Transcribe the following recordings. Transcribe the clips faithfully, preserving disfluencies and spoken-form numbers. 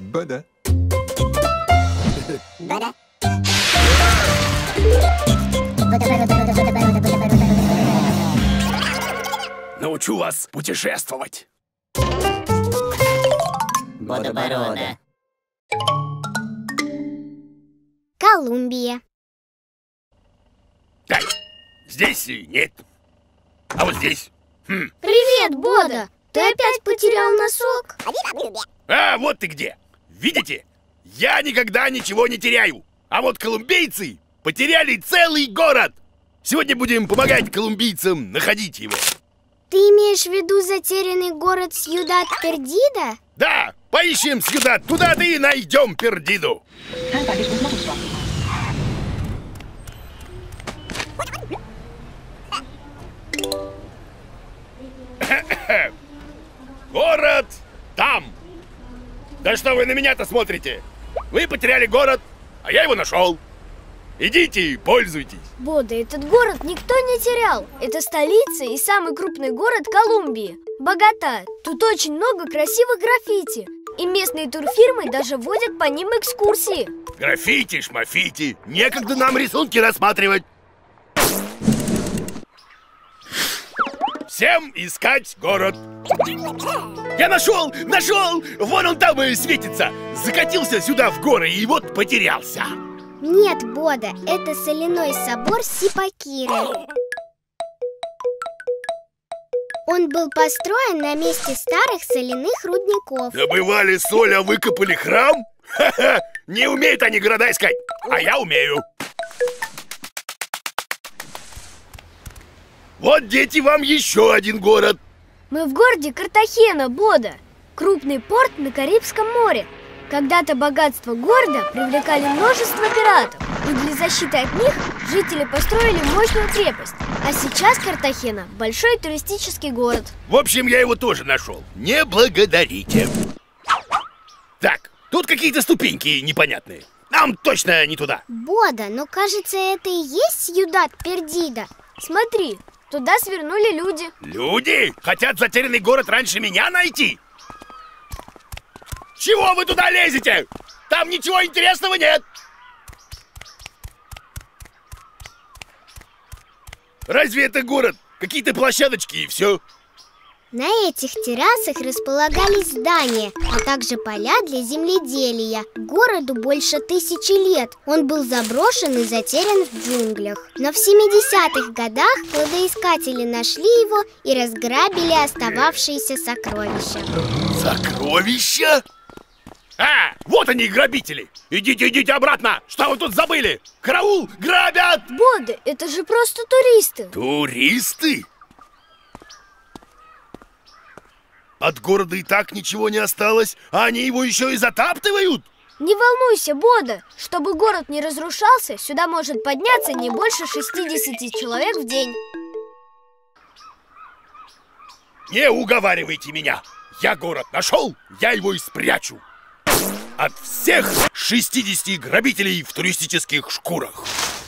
Бада. Бада. Научу вас путешествовать. Бодоборода. Колумбия. Так, здесь нет. А вот здесь. Хм. Привет, Бода! Ты опять потерял носок? А, вот ты где. Видите? Я никогда ничего не теряю. А вот колумбийцы потеряли целый город. Сегодня будем помогать колумбийцам находить его. Ты имеешь в виду затерянный город Сьюдад Пердида? Да, поищем Сьюдад, туда-то и найдем Пердиду. Город там. Да что вы на меня-то смотрите? Вы потеряли город, а я его нашел. Идите, пользуйтесь. Бода, этот город никто не терял. Это столица и самый крупный город Колумбии. Богата. Тут очень много красивых граффити. И местные турфирмы даже водят по ним экскурсии. Граффити, шмафити. Некогда нам рисунки рассматривать. Всем искать город. Я нашел, нашел. Вон он там и светится. Закатился сюда в горы и вот потерялся. Нет, Бода, это соляной собор Сипакиры. Он был построен на месте старых соляных рудников. Добывали соль, а выкопали храм? Ха-ха! Не умеют они города искать, а я умею. Вот, дети, вам еще один город. Мы в городе Картахена, Бода. Крупный порт на Карибском море. Когда-то богатство города привлекали множество пиратов, и для защиты от них жители построили мощную крепость. А сейчас Картахена – большой туристический город. В общем, я его тоже нашел. Не благодарите. Так, тут какие-то ступеньки непонятные. Нам точно не туда. Бода, ну кажется, это и есть Сьюдад Пердида. Смотри, туда свернули люди. Люди? Хотят затерянный город раньше меня найти? Чего вы туда лезете? Там ничего интересного нет. Разве это город? Какие-то площадочки и все. На этих террасах располагались здания, а также поля для земледелия. Городу больше тысячи лет. Он был заброшен и затерян в джунглях. Но в семидесятых годах кладоискатели нашли его и разграбили остававшиеся сокровища. Сокровища? А, вот они, грабители! Идите, идите обратно! Что вы тут забыли? Караул! Грабят! Бода, это же просто туристы. Туристы? От города и так ничего не осталось, а они его еще и затаптывают? Не волнуйся, Бода. Чтобы город не разрушался, сюда может подняться не больше шестидесяти человек в день. Не уговаривайте меня! Я город нашел, я его и спрячу. От всех шестидесяти грабителей в туристических шкурах.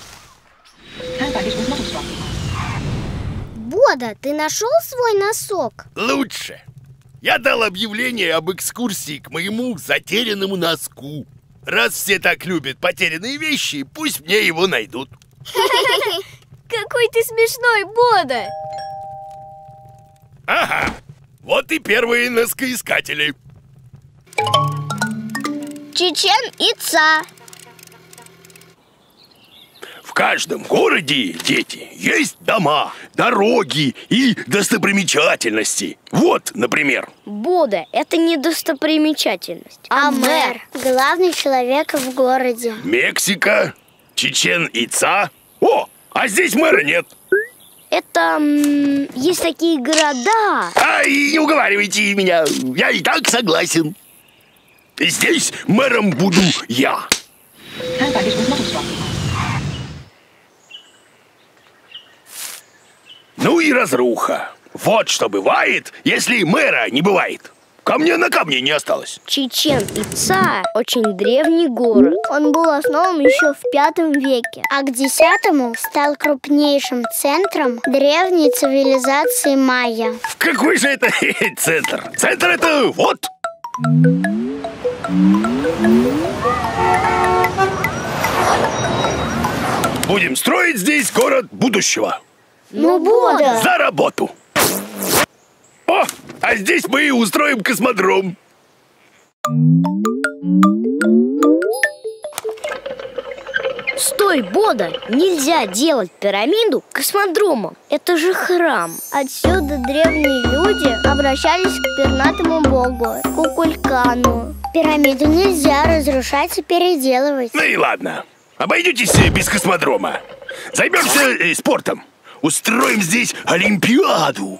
Бода, ты нашел свой носок? Лучше. Я дал объявление об экскурсии к моему затерянному носку. Раз все так любят потерянные вещи, пусть мне его найдут. Какой ты смешной, Бода! Ага, вот и первые носкоискатели. Чичен Ица. В каждом городе, дети, есть дома, дороги и достопримечательности. Вот, например. Бода – это не достопримечательность, а, а мэр. Главный человек в городе. Мексика, Чичен-Ица. О, а здесь мэра нет. Это... М, есть такие города. Ай, не уговаривайте меня, я и так согласен. Здесь мэром буду я. Ну и разруха. Вот что бывает, если мэра не бывает. Камня на камне не осталось. Чичен-Ица – очень древний город. Он был основан еще в пятом веке, а к десятому стал крупнейшим центром древней цивилизации майя. Какой же это центр? Центр это вот. Будем строить здесь город будущего. Ну, Бода! За работу! О, а здесь мы и устроим космодром. Стой, Бода! Нельзя делать пирамиду космодромом. Это же храм. Отсюда древние люди обращались к пернатому богу, Кукулькану. Пирамиду нельзя разрушать и переделывать. Ну и ладно. Обойдетесь э, без космодрома. Займемся э, спортом. Устроим здесь Олимпиаду.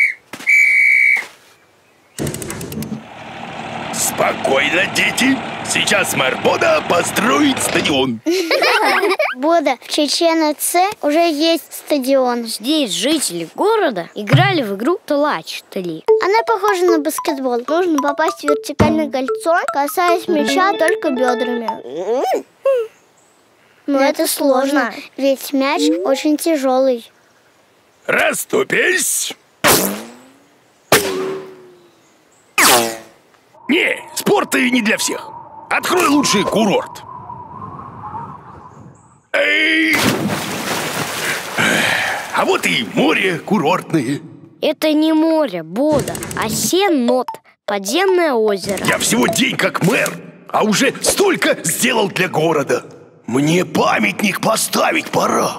Спокойно, дети. Сейчас мэр Бода построит стадион. Бода, в Чечен-Ице уже есть стадион. Здесь жители города играли в игру Тлачтали. Она похожа на баскетбол. Нужно попасть в вертикальное кольцо, касаясь мяча только бедрами. Но это сложно, ведь мяч очень тяжелый. Расступись. Не, спорт и не для всех. Открой лучший курорт. Эй! А вот и море курортное. Это не море, Бода, а Сенот, подземное озеро. Я всего день как мэр, а уже столько сделал для города. Мне памятник поставить пора.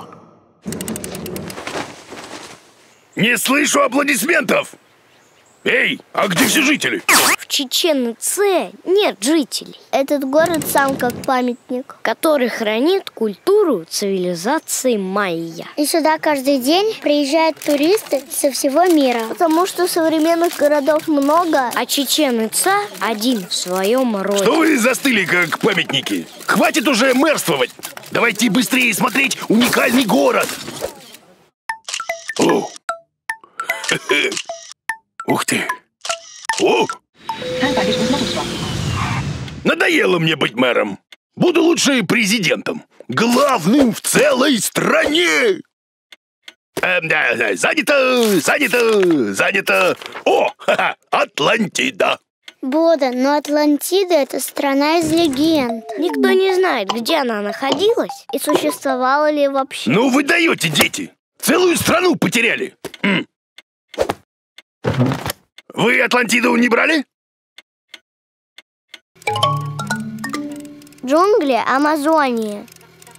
Не слышу аплодисментов. Эй, а где все жители? В Чечен-Ице нет жителей, Этот город сам как памятник. который хранит культуру цивилизации майя. И сюда каждый день приезжают туристы со всего мира. Потому что современных городов много. А Чечен-Ица один в своем роде. Что вы застыли, как памятники? Хватит уже мэрствовать. Давайте быстрее смотреть уникальный город. О. Ух ты. О. Надоело мне быть мэром. Буду лучше президентом. Главным в целой стране. Эм, да, да, занято, занято, занято. О, ха-ха, Атлантида. Бода, но Атлантида — это страна из легенд. Никто не знает, где она находилась. И существовала ли вообще? Ну вы даете, дети. Целую страну потеряли. М. Вы Атлантиду не брали? Джунгли Амазонии.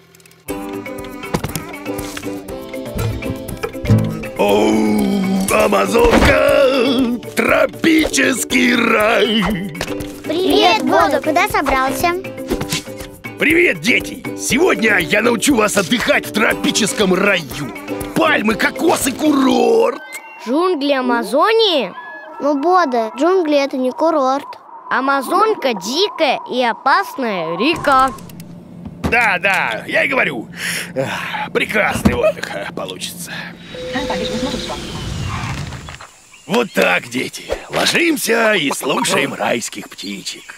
О, Амазонка, тропический рай. Привет, Бода, куда собрался? Привет, дети! Сегодня я научу вас отдыхать в тропическом раю. Пальмы, кокосы, курорт. Джунгли Амазонии? Ну, Бода, джунгли — это не курорт. Амазонка дикая и опасная река. Да, да, я и говорю. Ах, прекрасный отдых а, получится. Вот так, дети. Ложимся и слушаем райских птичек.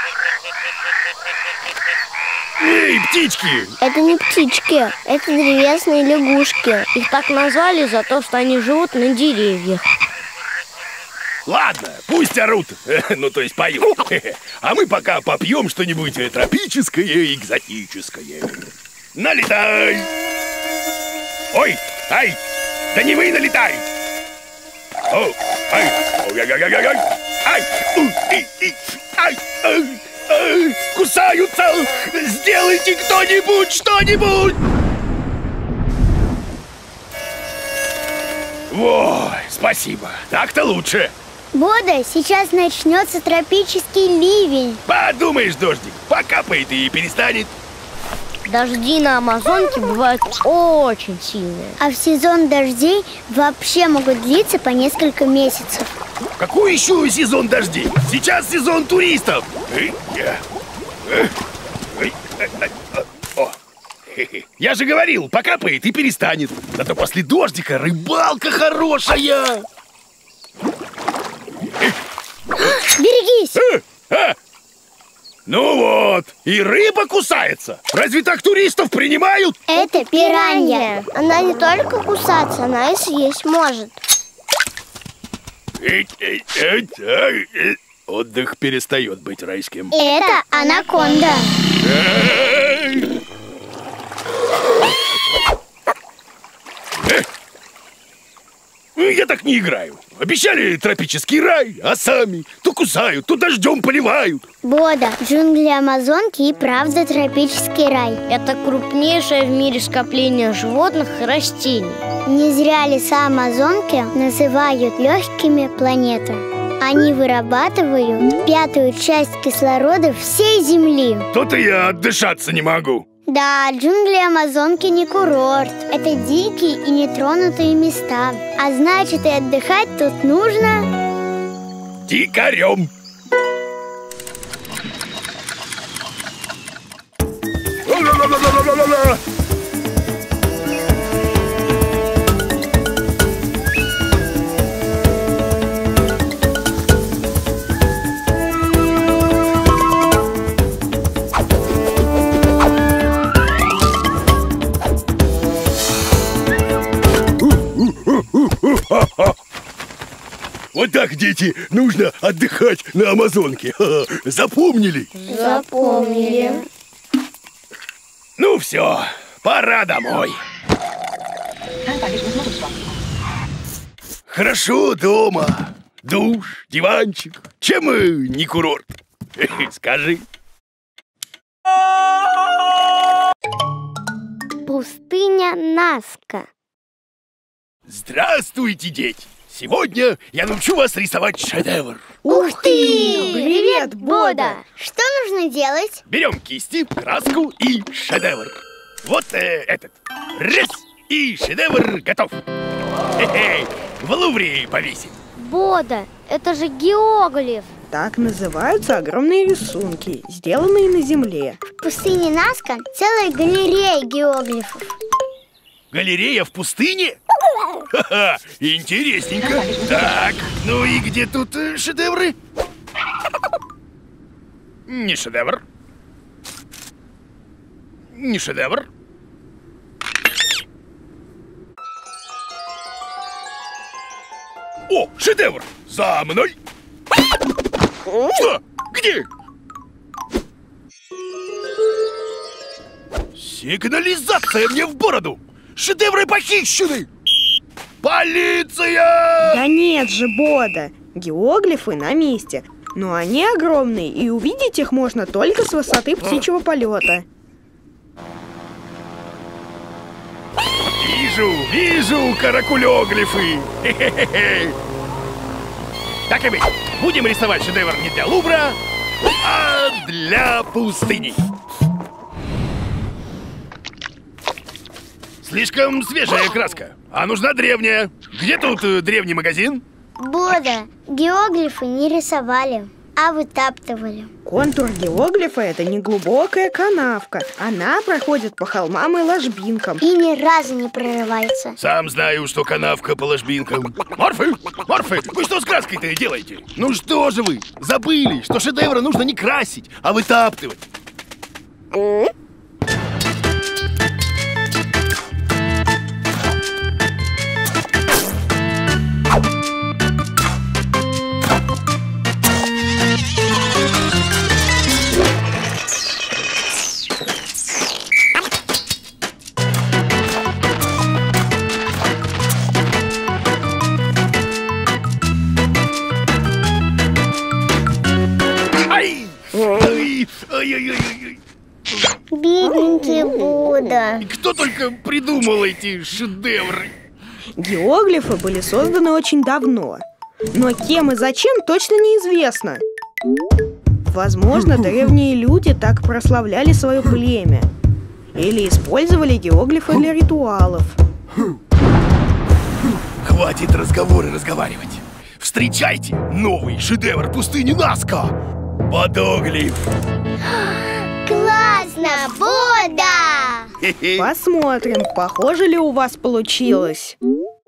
Эй, птички! Это не птички, это древесные лягушки. Их так назвали за то, что они живут на деревьях. Ладно, пусть орут, ну то есть поют. А мы пока попьем что-нибудь тропическое и экзотическое. Налетай! Ой, ай, да не вы налетай! О, ай, ой, ай, ай, ай, ай, ай, у, и, и, ай, ай, ай, кусаются! Сделайте кто-нибудь что-нибудь! Ой, спасибо, так-то лучше. Бода, сейчас начнется тропический ливень. Подумаешь, дождик, покапает и перестанет. Дожди на Амазонке бывают очень сильные. А в сезон дождей вообще могут длиться по несколько месяцев. Какой еще сезон дождей? Сейчас сезон туристов. О, я же говорил, покапает и перестанет. Зато после дождика рыбалка хорошая. Берегись! А, а. Ну вот, и рыба кусается. Разве так туристов принимают? Это пиранья. Она не только кусаться, она и съесть может. отдых перестает быть райским. Это анаконда. Эй! Э! Я так не играю. Обещали тропический рай, а сами то кусают, то дождем поливают. Бода, джунгли Амазонки и правда тропический рай. Это крупнейшее в мире скопление животных и растений. Не зря леса Амазонки называют легкими планеты. Они вырабатывают пятую часть кислорода всей Земли. То-то я отдышаться не могу. Да, джунгли Амазонки не курорт. Это дикие и нетронутые места. А значит, и отдыхать тут нужно дикарем. Ла-ла-ла-ла-ла-ла-ла. Вот так, дети, нужно отдыхать на Амазонке. Запомнили? Запомнили. Ну все, пора домой. Хорошо дома. Душ, диванчик. Чем мы не курорт? Скажи. пустыня Наска. Здравствуйте, дети! Сегодня я научу вас рисовать шедевр. Ух ты! Привет, Бода! Что нужно делать? Берем кисти, краску и шедевр. Вот э, этот. Раз! И шедевр готов. Хе-хе! В Лувре повесим. Бода, это же геоглиф. Так называются огромные рисунки, сделанные на земле. В пустыне Наска целая галерея геоглифов. Галерея в пустыне? Ха-ха, интересненько. Так, ну и где тут э, шедевры? Не шедевр. Не шедевр. О, шедевр! За мной! Что? Где? Сигнализация мне в бороду! Шедевры похищены! Полиция! Да нет же, Бода, геоглифы на месте. Но они огромные, и увидеть их можно только с высоты птичьего полета. Вижу, вижу каракулеглифы! Хе-хе-хе. Так и быть, будем рисовать шедевр не для Лувра, а для пустыни. Слишком свежая краска, а нужна древняя. Где тут э, древний магазин? Бода, геоглифы не рисовали, а вытаптывали. Контур геоглифа — это не глубокая канавка. Она проходит по холмам и ложбинкам. И ни разу не прорывается. Сам знаю, что канавка по ложбинкам. Морфы, Морфы, вы что с краской-то делаете? Ну что же вы, забыли, что шедевры нужно не красить, а вытаптывать. Ай-яй-яй-яй. Бедненький Бода. Кто только придумал эти шедевры? Геоглифы были созданы очень давно. Но кем и зачем точно неизвестно. Возможно, древние люди так прославляли свое племя. Или использовали геоглифы для ритуалов. Хватит разговоры разговаривать. Встречайте новый шедевр пустыни Наска. Бодоглиф. Классно, Бода! Хе-хе. Посмотрим, похоже ли у вас получилось.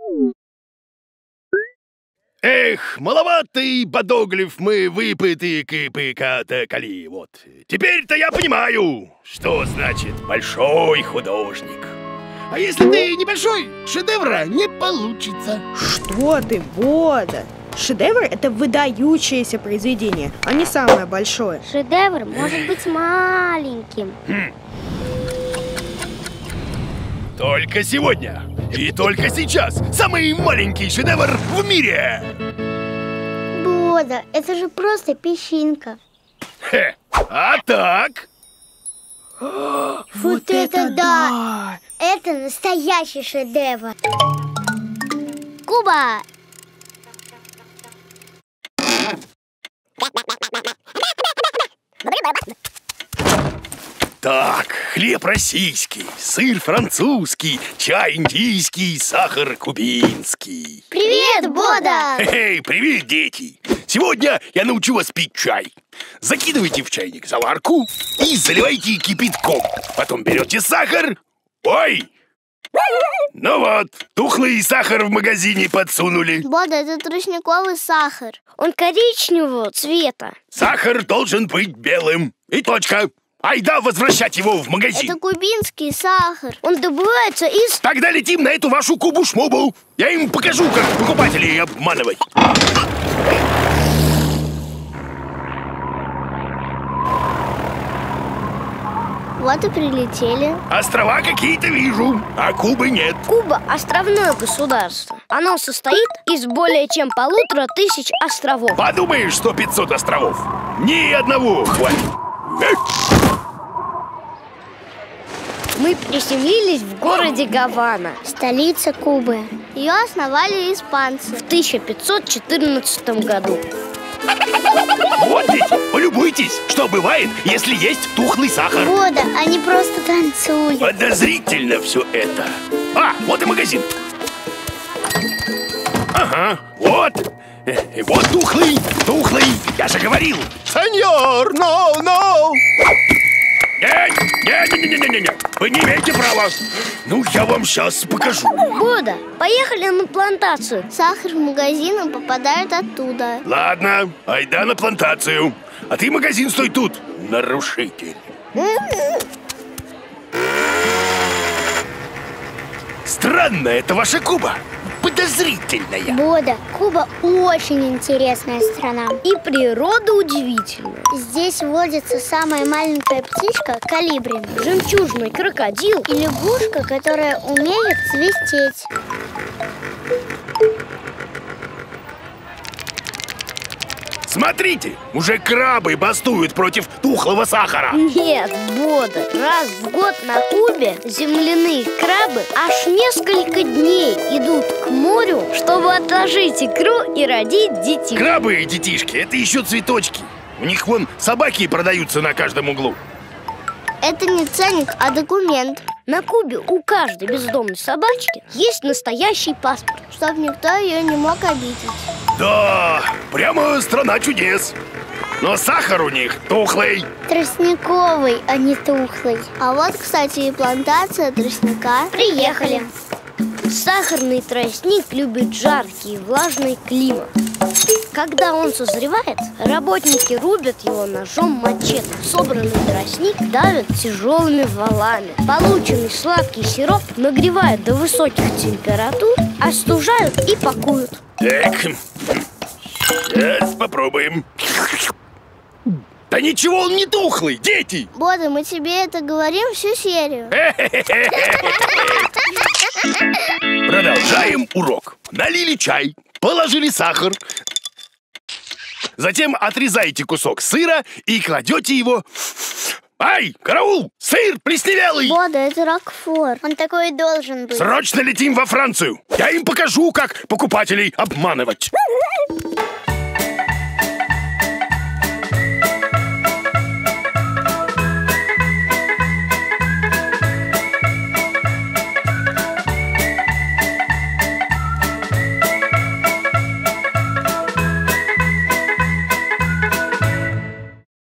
Эх, маловатый бодоглиф мы выпыты кыпы-ката-кали. Вот. Теперь-то я понимаю, что значит большой художник. А если ты небольшой, шедевра не получится. Что ты, Бода? Шедевр – это выдающееся произведение, а не самое большое. Шедевр может быть маленьким. Хм. Только сегодня и только сейчас самый маленький шедевр в мире. Бода, это же просто песчинка. Хе. А так? Вот это да! Это настоящий шедевр. Куба! Так, хлеб российский, сыр французский, чай индийский, сахар кубинский. Привет, Бода! Эй, привет, дети! Сегодня я научу вас пить чай. Закидывайте в чайник заварку и заливайте кипятком. Потом берете сахар. Ой! Ну вот, тухлый сахар в магазине подсунули. Бода, это тростниковый сахар. Он коричневого цвета. Сахар должен быть белым. И точка. Айда возвращать его в магазин. Это кубинский сахар. Он добывается из... Тогда летим на эту вашу Кубу-шмубу. Я им покажу, как покупателей обманывать. Вот и прилетели. Острова какие-то вижу, а Кубы нет. Куба – островное государство. Оно состоит из более чем полутора тысяч островов. Подумаешь, сто-пятьсот островов. Ни одного хватит. Мы приземлились в городе Гавана, Столица Кубы. Ее основали испанцы. в тысяча пятьсот четырнадцатом году. Вот дети, полюбуйтесь, что бывает, если есть тухлый сахар. Бода, они просто танцуют. Подозрительно все это. А, вот и магазин. Ага, вот. Э, Вот тухлый, тухлый. Я же говорил. Сеньор, no, no. Не-не-не-не-не-не. Вы не имеете права. Ну, я вам сейчас покажу. Бода, поехали на плантацию. Сахар в магазин попадает оттуда. Ладно, айда на плантацию. А ты, магазин, стой тут, нарушитель. Странная это ваша Куба. Подозрительная. Бода, Куба очень интересная страна. И природа удивительная. Здесь водится самая маленькая птичка колибри. Жемчужный крокодил. И лягушка, которая умеет свистеть. Смотрите, уже крабы бастуют против тухлого сахара. Нет, Бода, раз в год на Кубе земляные крабы аж несколько дней идут к морю, чтобы отложить икру и родить детей. Крабы и детишки, это еще цветочки. У них вон собаки продаются на каждом углу. Это не ценник, а документ. На Кубе у каждой бездомной собачки есть настоящий паспорт, чтоб никто ее не мог обидеть. Да, прямо страна чудес. Но сахар у них тухлый. Тростниковый, а не тухлый. А вот, кстати, и плантация тростника. Приехали. Сахарный тростник любит жаркий и влажный климат. Когда он созревает, работники рубят его ножом мачете. Собранный тростник давят тяжелыми валами. Полученный сладкий сироп нагревают до высоких температур, остужают и пакуют. Так, сейчас попробуем. Да ничего, он не тухлый, дети! Бода, мы тебе это говорим всю серию. Продолжаем урок. Налили чай, положили сахар. Затем отрезаете кусок сыра и кладете его... Ай, караул! Сыр плесневелый! Бода, это Рокфор. Он такой должен быть. Срочно летим во Францию. Я им покажу, как покупателей обманывать.